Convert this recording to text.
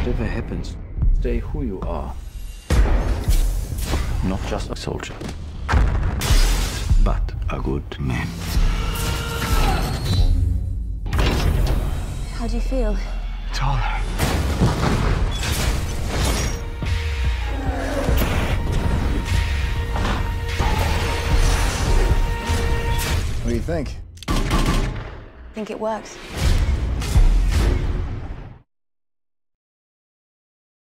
Whatever happens, stay who you are. Not just a soldier, but a good man. How do you feel? Taller. What do you think? Think it works?